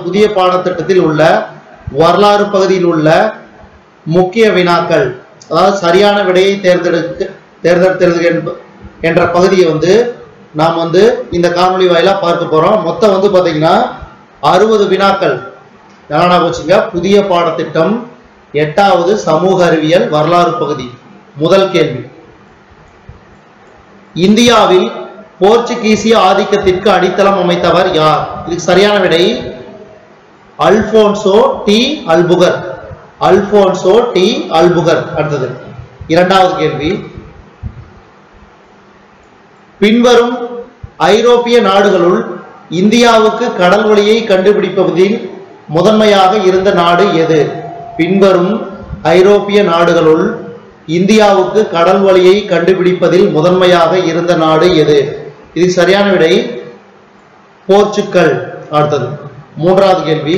புதிய பாடத்திட்டத்தில் உள்ள வரலாறு பகுதியில் உள்ள முக்கிய வினாக்கள், அதாவது சரியான விடையை தேர்ந்தெடுக்கிறது என்ற பகுதியை நாம் இந்த காணொளி வாயிலா பார்க்க போறோம். மொத்தம் பாத்தீங்கன்னா 60 வினாக்கள். என்ன போச்சுங்க? புதிய பாடத்திட்டம் 8வது சமூக அறிவியல் வரலாறு பகுதி. முதல் கேள்வி, இந்தியாவில் போர்ச்சுகீசிய ஆதிக்கத்திற்கு அடித்தளம் அமைத்தவர் யார்? இதுக்கு சரியான விடை Alfonso de Albuquerque. Alfonso de Albuquerque. அடுத்தது இரண்டாவது கேள்வி, பின்வரும் ஐரோப்பிய நாடுகளுள் இந்தியாவுக்கு கடல் வழியை கண்டுபிடிப்பதில் முதன்மையாக இருந்த நாடு எது? பின்வரும் ஐரோப்பிய நாடுகளுள் இந்தியாவுக்கு கடல் வழியை கண்டுபிடிப்பதில் முதன்மையாக இருந்த நாடு எது? இது சரியான விடை போர்ச்சுகல். அடுத்தது மூன்றாவது கேள்வி,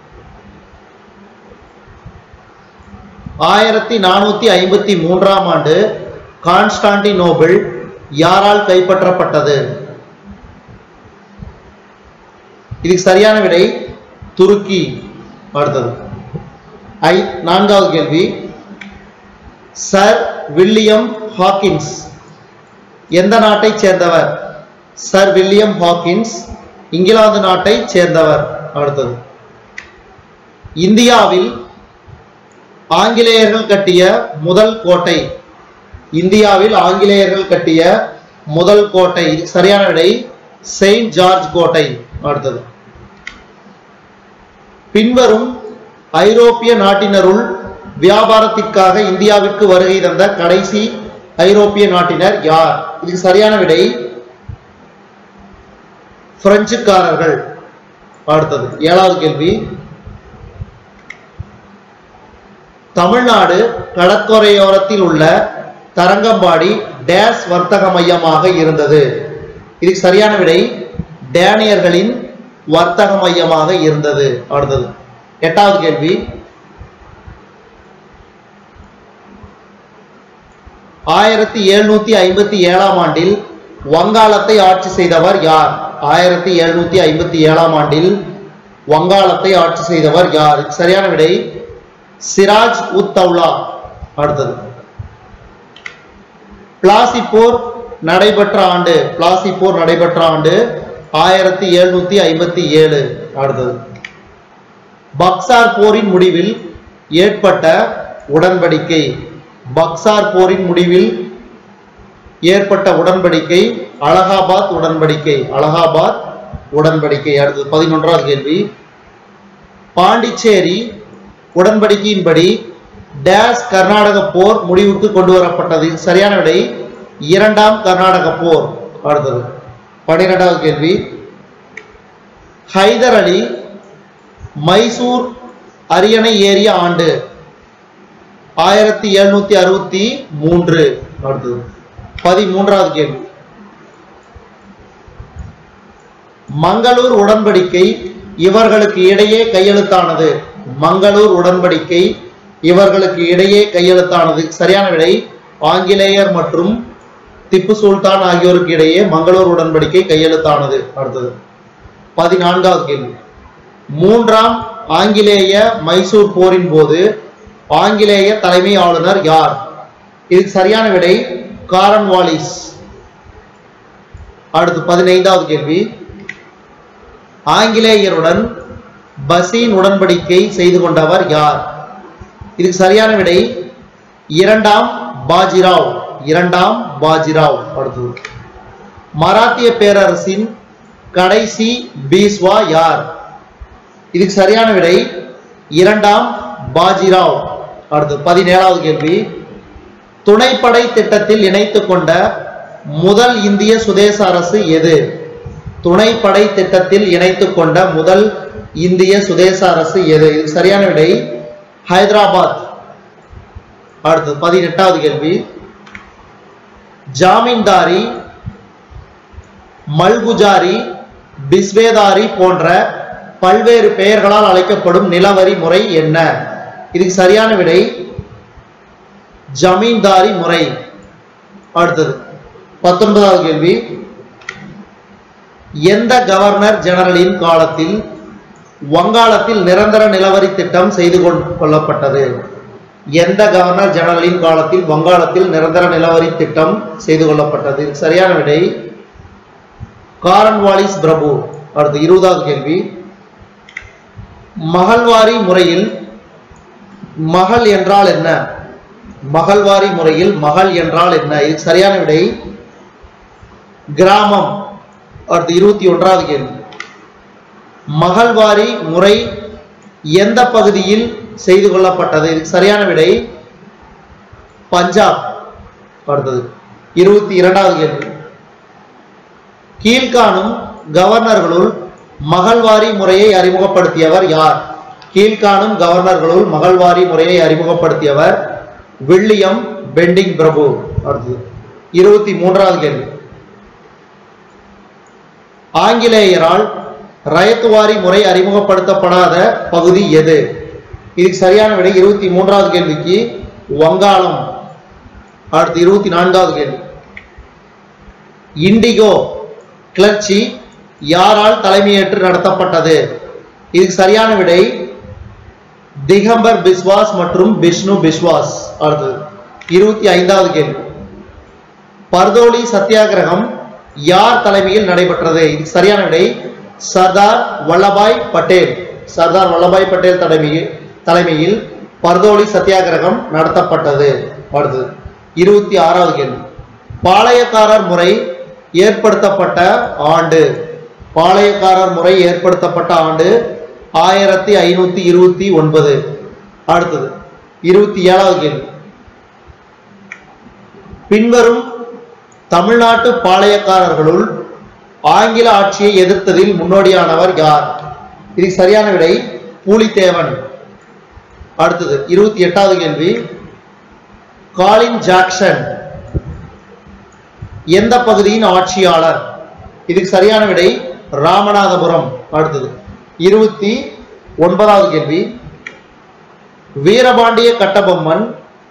1453ஆம் ஆண்டு கான்ஸ்டான்டினோபிள் யாரால் கைப்பற்றப்பட்டது? இதுக்கு சரியான விடை துருக்கி. அடுத்தது நான்காவது கேள்வி, சர் வில்லியம் ஹாக்கின்ஸ் எந்த நாட்டை சேர்ந்தவர்? சர் வில்லியம் ஹாக்கின்ஸ் இங்கிலாந்து நாட்டை சேர்ந்தவர். அடுத்தது, இந்தியாவில் ஆங்கிலேயர்கள் கட்டிய முதல் கோட்டை. இந்தியாவில் ஆங்கிலேயர்கள் கட்டிய முதல் கோட்டை. சரியான விடை செயின்ட் ஜார்ஜ் கோட்டை. அடுத்தது, பின்வரும் ஐரோப்பிய நாட்டினருள் வியாபாரத்திற்காக இந்தியாவிற்கு வருகை தந்த கடைசி ஐரோப்பிய நாட்டினர் யார்? இதுக்கு சரியான விடை பிரெஞ்சுக்காரர்கள். அடுத்தது ஏழாவது கேள்வி, தமிழ்நாடு கடற்கரையோரத்தில் உள்ள தரங்கம்பாடி டேஸ் வர்த்தக மையமாக இருந்தது. இதுக்கு சரியான விடை டேனியர்களின் வர்த்தக மையமாக இருந்தது. அடுத்தது எட்டாவது கேள்வி, 1757ஆம் ஆண்டில் வங்காளத்தை ஆட்சி செய்தவர் யார்? 1757ஆம் ஆண்டில் வங்காளத்தை ஆட்சி செய்தவர் யார்? சரியான விடை சிராஜ் உத் தௌலா. அடுத்தது, பிளாசி போர் நடைபெற்ற ஆண்டு. பிளாசி போர் நடைபெற்ற ஆண்டு 1757. அடுத்தது, பக்சார் போரின் முடிவில் ஏற்பட்ட உடன்படிக்கை. பக்சார் போரின் முடிவில் ஏற்பட்ட உடன்படிக்கை அலகாபாத் உடன்படிக்கை. அலகாபாத் உடன்படிக்கை. அடுத்தது 11வது கேள்வி, பாண்டிச்சேரி உடன்படிக்கையின்படி டேஸ் கர்நாடக போர் முடிவுக்கு கொண்டு வரப்பட்டது. சரியான விடை இரண்டாம் கர்நாடக போர். அடுத்தது 12வது கேள்வி, ஹைதர் அலி மைசூர் அரியணை ஏறிய ஆண்டு. 1763. அடுத்தது 13வது கேள்வி, மங்களூர் உடன்படிக்கை இவர்களுக்கு இடையே கையெழுத்தானது. மங்களூர் உடன்படிக்கை இவர்களுக்கு இடையே கையெழுத்தானது. சரியான விடை ஆங்கிலேயர் மற்றும் திப்பு சுல்தான் ஆகியோருக்கு இடையே மங்களூர் உடன்படிக்கை கையெழுத்தானது. அடுத்தது 14வது கேள்வி, மூன்றாம் ஆங்கிலேய மைசூர் போரின் போது ஆங்கிலேய தலைமை ஆளுநர் யார்? இதுக்கு சரியான விடை காரன்வாலிஸ். அடுத்து 15வது கேள்வி, ஆங்கிலேயருடன் பசீன் உடன்படிக்கை செய்து கொண்டவர் யார்? இதுக்கு சரியான விடை இரண்டாம் பாஜிராவ். இரண்டாம் பாஜிராவ். அடுத்தது, மராத்திய பேரரசின் கடைசி பீஸ்வா யார்? இதுக்கு சரியான விடை இரண்டாம் பாஜிராவ். அடுத்தது 17வது கேள்வி, துணைப்படை திட்டத்தில் இணைத்துக் கொண்ட முதல் இந்திய சுதேச அரசு எது? துணைப்படை திட்டத்தில் இணைத்துக் கொண்ட முதல் இந்திய சுதேச அரசு எது? இதுக்கு சரியான விடை ஹைதராபாத். அடுத்தது 18வது கேள்வி, ஜாமீன்தாரி, மல்குஜாரி, பிஸ்வேதாரி போன்ற பல்வேறு பெயர்களால் அழைக்கப்படும் நிலவரி முறை என்ன? இதுக்கு சரியான விடை ஜமீன்தாரி முறை. அடுத்தது 19வது கேள்வி, எந்த கவர்னர் ஜெனரலின் காலத்தில் வங்காளத்தில் நிரந்தர நிலவரி திட்டம் செய்து கொள்ளப்பட்டது? எந்த கவர்னர் ஜெனரலின் காலத்தில் வங்காளத்தில் நிரந்தர நிலவரி திட்டம் செய்து கொள்ளப்பட்டது? சரியான விடை காரன்வாலிஸ் பிரபு. அடுத்து 20வது கேள்வி, மகள்வாரி முறையில் மகள் என்றால் என்ன? மகள்வாரி முறையில் மகள் என்றால் என்ன? இது சரியான விடை கிராமம். அடுத்து 21வது கேள்வி, மகள்வாரி முறை எந்த பகுதியில் செய்து கொள்ளப்பட்டது? இதுக்கு சரியான விடை பஞ்சாப். அடுத்தது 22வது கேள்வி, கீழ்காணும் கவர்னர்களுள் மகள்வாரி முறையை அறிமுகப்படுத்தியவர் யார்? கீழ்காணும் கவர்னர்களுள் மகள்வாரி முறையை அறிமுகப்படுத்தியவர் வில்லியம் பெண்டிங் பிரபு. அடுத்தது 23வது கேள்வி, ஆங்கிலேயரால் ரயத்துவாரி முறை அறிமுகப்படுத்தப்படாத பகுதி எது? இதுக்கு சரியான விடை 23வது கேள்விக்கு வங்காளம். அடுத்து 24வது கேள்வி, இண்டிகோ கிளர்ச்சி யாரால் தலைமையேற்று நடத்தப்பட்டது? இதுக்கு சரியான விடை திகம்பர் பிஸ்வாஸ் மற்றும் விஷ்ணு பிஸ்வாஸ். அடுத்து 25வது கேள்வி, பர்தோலி சத்தியாகிரகம் யார் தலைமையில் நடைபெற்றது? இதுக்கு சரியான விடை சர்தார் வல்லபாய் பட்டேல். சர்தார் வல்லபாய் பட்டேல் தலைமையில் பர்தோலி சத்தியாகிரகம் நடத்தப்பட்டது. அடுத்து 26வது கேள்வி, பாளையக்காரர் முறை ஏற்படுத்தப்பட்ட ஆண்டு? பாளையக்காரர் முறை ஏற்படுத்தப்பட்ட ஆண்டு 1529. அடுத்தது 27வது கேள்வி, பின்வரும் தமிழ்நாட்டு பாளையக்காரர்களுள் ஆங்கில ஆட்சியை எதிர்த்ததில் முன்னோடியானவர் யார்? இதுக்கு சரியான விடை பூலித்தேவன். அடுத்தது 28வது கேள்வி, காலின் ஜாக்சன் எந்த பகுதியின் ஆட்சியாளர்? இதுக்கு சரியான விடை ராமநாதபுரம். அடுத்தது 29வது கேள்வி, வீரபாண்டிய கட்டபொம்மன்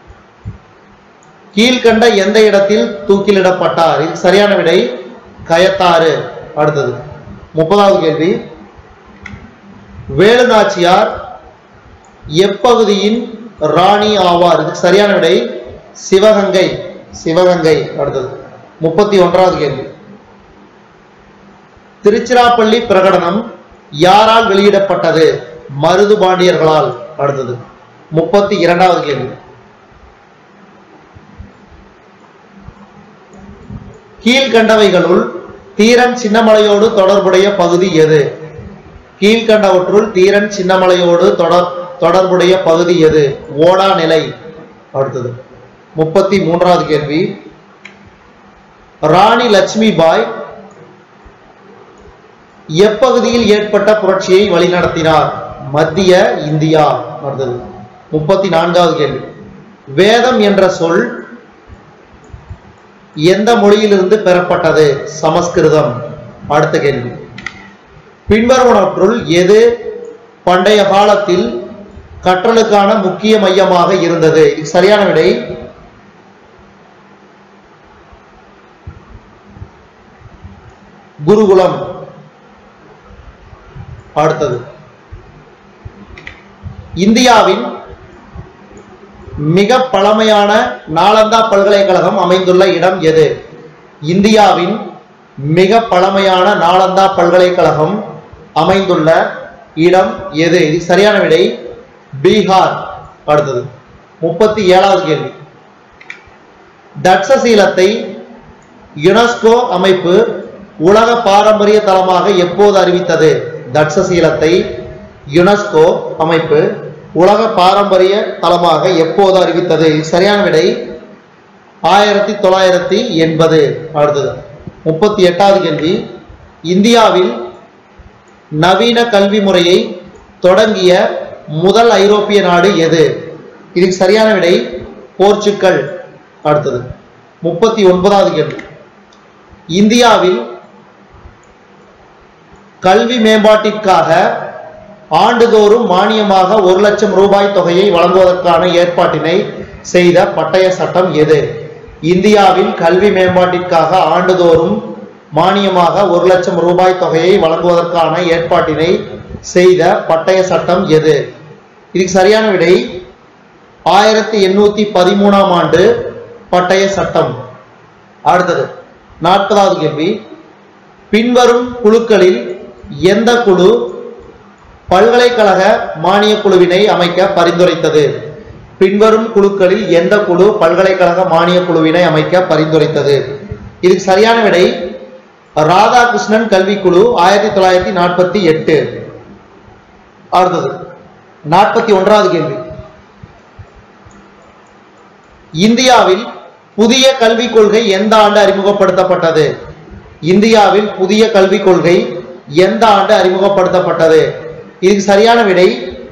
கீழ்கண்ட எந்த இடத்தில் தூக்கிலிடப்பட்டார்? இதுக்கு சரியான விடை கயத்தாறு. அடுத்தது 30வது கேள்வி, வேலுநாச்சியார் எப்பகுதியின் ராணி ஆவார்? இதுக்கு சரியான விடை சிவகங்கை. சிவகங்கை. அடுத்தது 31வது கேள்வி, திருச்சிராப்பள்ளி பிரகடனம் யாரால் வெளியிடப்பட்டது? மருது பாண்டியர்களால். அடுத்தது 32வது கேள்வி, கீழ்கண்டவைகளுள் தீரன் சின்னமலையோடு தொடர்புடைய பகுதி எது? கீழ்கண்டவற்றுள் தீரன் சின்னமலையோடு தொடர்புடைய பகுதி எது? ஓடா நிலை. அடுத்தது 33வது கேள்வி, ராணி லட்சுமி பாய் எப்பகுதியில் ஏற்பட்ட புரட்சியை வழிநடத்தினார்? மத்திய இந்தியா. அடுத்தது 34வது கேள்வி, வேதம் என்ற சொல் எந்த மொழியிலிருந்து பெறப்பட்டது? சமஸ்கிருதம். அடுத்த கேள்வி, பின்வருவனவற்றுள் எது பண்டைய காலத்தில் கற்றலுக்கான முக்கிய மையமாக இருந்தது? இது சரியான விடை குருகுலம். அடுத்தது, இந்தியாவின் மிக பழமையான நாலந்தா பல்கலைக்கழகம் அமைந்துள்ள இடம் எது? இந்தியாவின் மிக பழமையான நாலந்தா பல்கலைக்கழகம் அமைந்துள்ள இடம் எது? இது சரியான விடை பீகார். அடுத்தது 37வது கேள்வி, தட்சசீலத்தை யுனெஸ்கோ அமைப்பு உலக பாரம்பரிய தலமாக எப்போது அறிவித்தது? தட்சசீலத்தை யுனெஸ்கோ அமைப்பு உலக பாரம்பரிய தலமாக எப்போது அறிவித்தது? சரியான விடை 1980. அடுத்தது 38வது கேள்வி, இந்தியாவில் நவீன கல்வி முறையை தொடங்கிய முதல் ஐரோப்பிய நாடு எது? இதுக்கு சரியான விடை போர்ச்சுகல். அடுத்தது 39வது கேள்வி, இந்தியாவில் கல்வி மேம்பாட்டிற்காக ஆண்டுதோறும் மானியமாக 1 லட்சம் ரூபாய் தொகையை வழங்குவதற்கான ஏற்பாட்டினை செய்த பட்டய சட்டம் எது? இந்தியாவில் கல்வி மேம்பாட்டிற்காக ஆண்டுதோறும் மானியமாக 1 லட்சம் ரூபாய் தொகையை வழங்குவதற்கான ஏற்பாட்டினை செய்த பட்டய சட்டம் எது? இதுக்கு சரியான விடை 1813ஆம் ஆண்டு பட்டய சட்டம். அடுத்தது 40வது கேள்வி, பின்வரும் குழுக்களில் எந்த குழு பல்கலைக்கழக மானிய குழுவினை அமைக்க பரிந்துரைத்தது? பின்வரும் குழுக்களில் எந்த குழு பல்கலைக்கழக மானிய குழுவினை அமைக்க பரிந்துரைத்தது? இதுக்கு சரியான விடை ராதாகிருஷ்ணன் கல்விக்குழு 1948. அடுத்தது 41வது கேள்வி, இந்தியாவில் புதிய கல்விக் கொள்கை எந்த ஆண்டு அறிமுகப்படுத்தப்பட்டது? இந்தியாவில் புதிய கல்விக் கொள்கை எந்த ஆண்டு அறிமுகப்படுத்தப்பட்டது? இதுக்கு சரியான விடை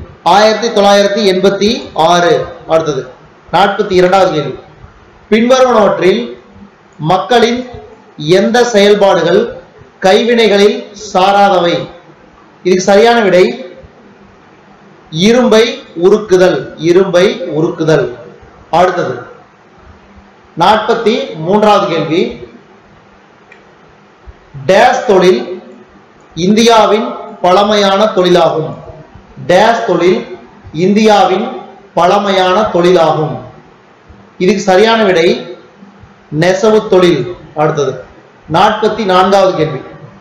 1986. அடுத்தது 42வது கேள்வி, பின்வருவனவற்றில் மக்களின் எந்த செயல்பாடுகள் கைவினைகளில் சாராதவை? இதுக்கு சரியான விடை இரும்பை உருக்குதல். இரும்பை உருக்குதல். அடுத்தது 43வது கேள்வி, டேஸ் தொழில் இந்தியாவின் பழமையான தொழிலாகும். டேஸ் தொழில் இந்தியாவின் பழமையான தொழிலாகும். இதுக்கு சரியான விடை நெசவு தொழில். அடுத்தது 44வது கேள்வி,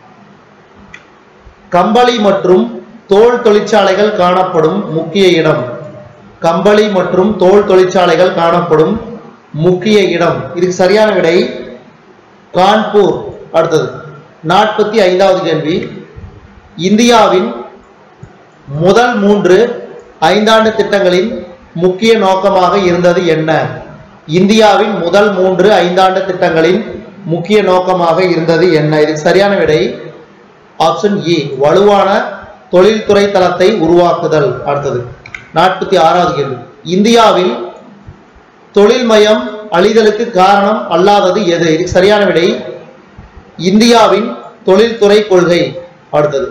கம்பளி மற்றும் தோல் தொழிற்சாலைகள் காணப்படும் முக்கிய இடம். கம்பளி மற்றும் தோல் தொழிற்சாலைகள் காணப்படும் முக்கிய இடம். இதுக்கு சரியான விடை கான்பூர். அடுத்தது 45வது கேள்வி, இந்தியாவின் முதல் 3 ஐந்தாண்டு திட்டங்களின் முக்கிய நோக்கமாக இருந்தது என்ன? இந்தியாவின் முதல் 3 ஐந்தாண்டு திட்டங்களின் முக்கிய நோக்கமாக இருந்தது என்ன? இதுக்கு சரியான விடை ஆப்ஷன் ஏ, வலுவான தொழில்துறை தளத்தை உருவாக்குதல். அடுத்தது 46வது கேள்வி, இந்தியாவில் தொழில்மயம் அழிதலுக்கு காரணம் அல்லாதது எது? இதுக்கு சரியான விடை இந்தியாவின் தொழில்துறை கொள்கை. அடுத்தது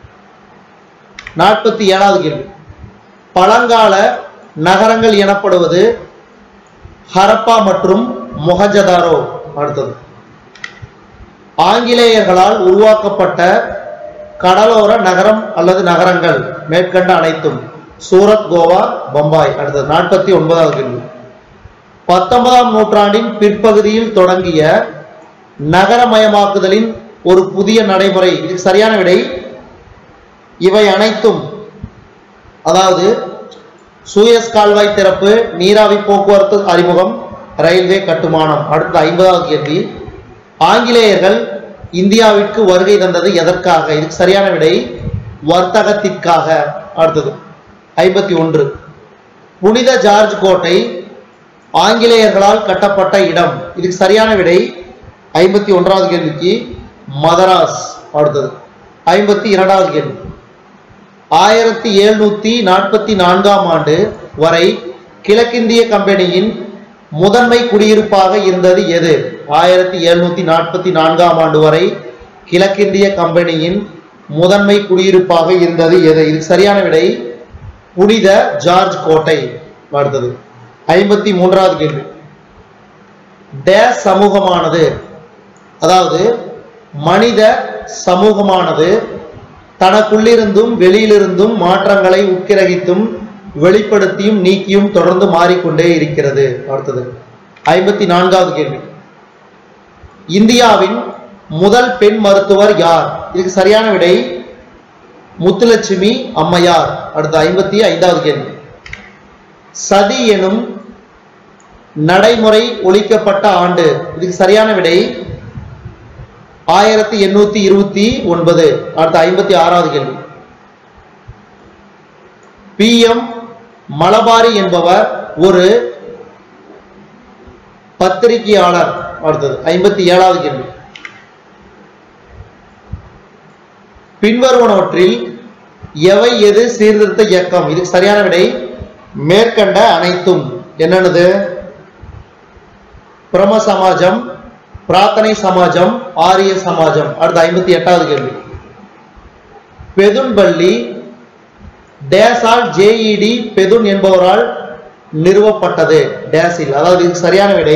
47வது கேள்வி, பழங்கால நகரங்கள் எனப்படுவது ஹரப்பா மற்றும் மொஹஞ்சதாரோ. அடுத்தது ஆங்கிலேயர்களால் உருவாக்கப்பட்ட கடலோர நகரம் அல்லது நகரங்கள் மேற்கண்ட அனைத்தும் சூரத், கோவா, பம்பாய். அடுத்தது 49வது கேள்வி, 19ஆம் நூற்றாண்டின் பிற்பகுதியில் தொடங்கிய நகரமயமாக்குதலின் ஒரு புதிய நடைமுறை. இதுக்கு சரியான விடை இவை அனைத்தும். அதாவது சூயஸ் கால்வாய் திறப்பு, நீராவி போக்குவரத்து அறிமுகம், ரயில்வே கட்டுமானம். அடுத்த 50வது கேள்வி, ஆங்கிலேயர்கள் இந்தியாவிற்கு வருகை தந்தது எதற்காக? இதுக்கு சரியான விடை வர்த்தகத்திற்காக. அடுத்தது 51, புனித ஜார்ஜ் கோட்டை ஆங்கிலேயர்களால் கட்டப்பட்ட இடம். இதுக்கு சரியான விடை 51வது கேள்விக்கு மதராஸ். அடுத்தது 52வது கேள்வி, 1744ஆம் ஆண்டு வரை கிழக்கிந்திய கம்பெனியின் முதன்மை குடியிருப்பாக இருந்தது எது? 1744ஆம் ஆண்டு வரை கிழக்கிந்திய கம்பெனியின் முதன்மை குடியிருப்பாக இருந்தது எது? இதுக்கு சரியான விடை புனித ஜார்ஜ் கோட்டை. அடுத்தது 53வது கேள்வி, டேஸ் சமூகமானது, அதாவது மனித சமூகமானது தனக்குள்ளிருந்தும் வெளியிலிருந்தும் மாற்றங்களை உட்கிரகித்தும் வெளிப்படுத்தியும் நீக்கியும் தொடர்ந்து மாறிக்கொண்டே இருக்கிறது. அடுத்தது 54வது கேள்வி, இந்தியாவின் முதல் பெண் மருத்துவர் யார்? இதுக்கு சரியான விடை முத்துலட்சுமி அம்மையார். அடுத்த 55வது கேள்வி, சதி எனும் நடைமுறை ஒழிக்கப்பட்ட ஆண்டு. இதுக்கு சரியான விடை 1829. அடுத்த 56வது கேள்வி, PM மலபாரி என்பவர் ஒரு பத்திரிகையாளர். அடுத்தது 57வது கேள்வி, பின்வருவனவற்றில் எவை எது சீர்திருத்த இயக்கம்? இதுக்கு சரியான விடை மேற்கண்ட அனைத்தும். என்னென்னது? பிரம சமாஜம், பிரார்த்தனை சமாஜம், ஆரிய சமாஜம். அடுத்த 58வது கேள்வி, பெதுன்பள்ளி டேஸால் JED பெதுன் என்பவரால் நிறுவப்பட்டது டேஸில். அதாவது இதுக்கு சரியான விடை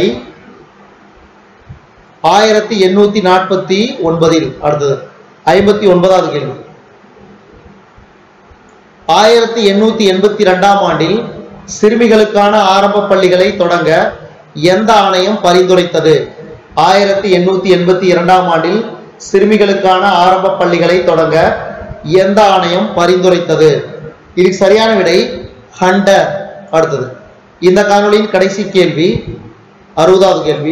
1849. அடுத்தது 59வது கேள்வி, 1882ஆம் ஆண்டில் சிறுமிகளுக்கான ஆரம்ப பள்ளிகளை தொடங்க எந்த ஆணையம் பரிந்துரைத்தது? 1882ஆம் ஆண்டில் சிறுமிகளுக்கான ஆரம்ப பள்ளிகளை தொடங்க எந்த ஆணையம் பரிந்துரைத்தது? இதுக்கு சரியான விடை ஹண்டர். அடுத்தது இந்த காணொளியின் கடைசி கேள்வி, 60வது கேள்வி.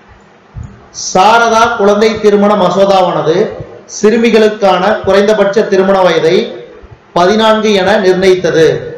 சாரதா குழந்தை திருமண மசோதாவானது சிறுமிகளுக்கான குறைந்தபட்ச திருமண வயதை 14 என நிர்ணயித்தது.